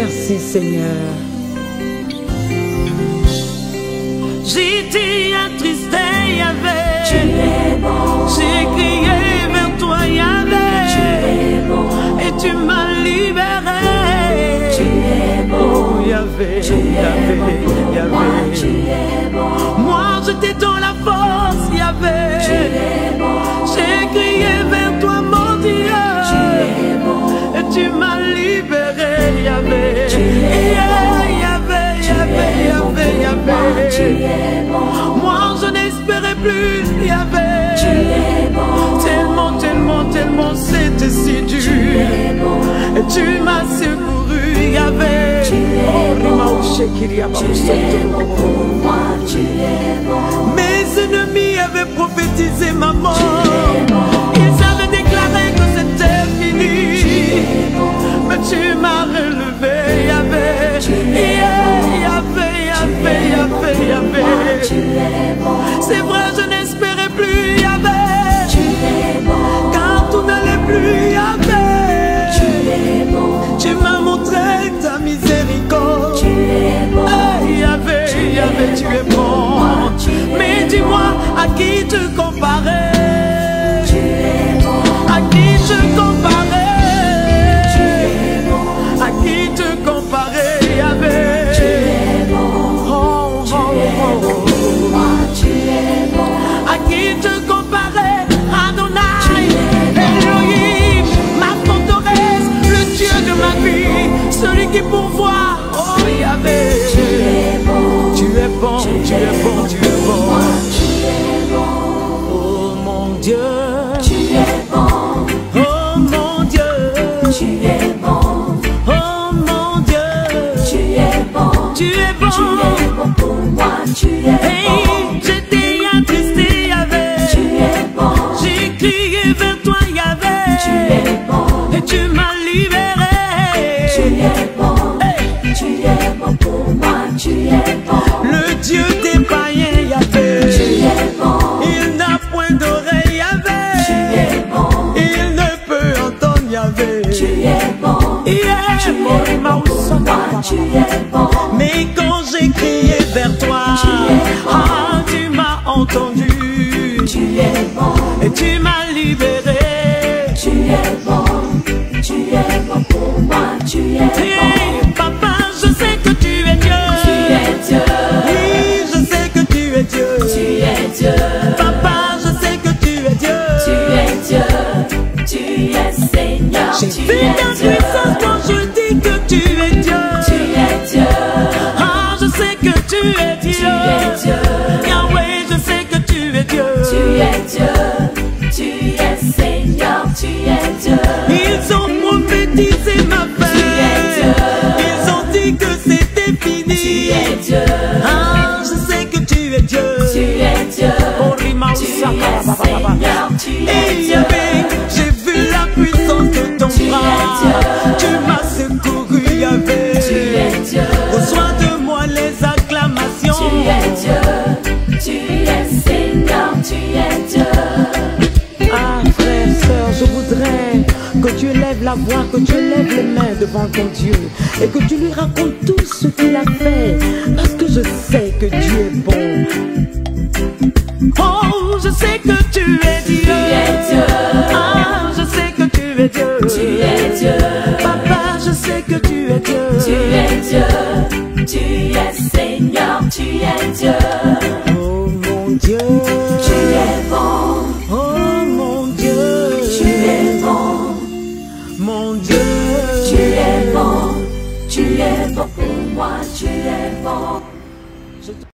Merci Seigneur. J'étais attristé, Yahvé. Tu es bon. J'ai crié vers toi, Yahvé. Tu es bon. Et tu m'as libéré. Tu es bon. Oh, Yahvé, Tu es bon. Yahvé. Tu es bon. Moi j'étais dans la force, Yahvé. Tu es bon. J'ai crié vers toi, mon Dieu. Tu es bon. Et tu m'as libéré, Yahvé. Tu es bon. Yahvé, Yahvé, Yahvé, Yahvé. Tu es bon. Moi je n'espérais plus, Yahvé. Tu es bon. Tellement, tellement, tellement c'était si dur. Tu es bon. Et tu m'as secouru, Yahvé. Tu es bon. Tu es bon pour moi. Tu es bon. Mes ennemis avaient prophétisé ma mort. Tu es bon. Ils avaient déclaré que c'était fini. Tu es bon. Mais tu m'as relevé, Yahvé. Tu es Yahvé, Yahvé, Yahvé, Yahvé. Tu es bon. C'est vrai, je n'espérais plus, Yahvé. Tu es bon. Car tout n'allait plus, Yahvé. Tu es bon. Tu m'as montré ta miséricorde. Tu es bon. Hey, Yahvé, Yahvé, tu es bon. Mais dis-moi, à qui te comparer? Tu es bon. À qui te comparer? Tu es bon. À qui te comparer, Yahvé? Tu es bon. Oh, Tu oh, es oh, bon pour moi. Tu es bon. À qui te comparer? Adonai, Tu es bon. Elohim, ma forteresse, le Dieu de ma vie, celui qui pourvoit. Oh, Yahvé. Tu es bon. Tu es bon, tu es bon, tu es bon. Tu es bon. Oh mon Dieu. Tu es bon. Oh mon Dieu. Tu es bon. Oh mon Dieu. Tu es bon. Tu es bon. Tu es bon pour moi. Tu es Hey, bon. j'étais attristé, Yahvé. Tu es bon. J'ai crié vers toi, Yahvé. Tu es bon. Et tu m'as libéré. Tu es bon. Tu es bon pour moi. Tu es bon. Le Dieu des païens, Yahvé. Tu es bon. Il n'a point d'oreille, Yahvé. Tu es bon. Il ne peut entendre, Yahvé. Tu es bon. Yeah. Tu es bon pour moi. Tu es bon. Mais quand j'ai crié vers toi, Tu es bon. ah, tu m'as entendu. Tu es bon. Et tu m'as libéré. Tu es bon. Tu es bon pour moi. Tu es bon. Hey, papa, je sais que tu es Dieu. Tu es Dieu. Oui, je sais que tu es Dieu. Tu es Dieu. Papa, je sais que tu es Dieu. Tu es Dieu. Tu es Seigneur. J'ai Tu vu es ta Dieu. puissance quand je dis que tu es Dieu. Tu es Dieu. Ah, je sais que tu es Dieu. Tu es Dieu. Yahweh, je sais que tu es Dieu. Tu es Dieu. Tu es Seigneur. Tu es Dieu. Ils ont prophétisé ma Tu es Dieu. paix. Ils ont dit que c'était fini. Tu es Dieu. Ah, je sais que tu es Dieu. Tu es Dieu. Oh, Rima, Tu es Osaka, Seigneur. Tu es Hey, Dieu. Yahvé, j'ai vu la puissance de ton Tu es bras. Dieu. Tu m'as secouru, Yahvé. Tu es Dieu. Reçois de moi les acclamations. Tu es Dieu. Tu es Seigneur. Tu es Dieu. Ah frère, sœur, je voudrais que tu élèves la voix, que tu élèves les mains devant ton Dieu et que tu lui racontes tout ce qu'il a fait, parce que je sais que Dieu est bon. Oh, je sais que tu es Dieu. Tu es Dieu. Ah, je sais que tu es Dieu. Tu es Dieu. Papa, je sais que tu es Dieu. Tu es Dieu. Tu es Seigneur. Tu es Dieu. Oh mon Dieu, Tu es bon. oh mon Dieu, Tu es bon. mon Dieu. Tu es bon. Tu es bon pour moi. Tu es bon.